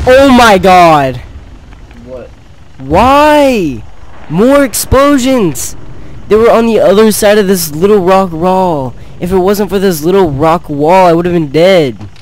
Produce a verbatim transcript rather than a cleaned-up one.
Oh my god! What? Why? More explosions! They were on the other side of this little rock wall. If it wasn't for this little rock wall, I would have been dead.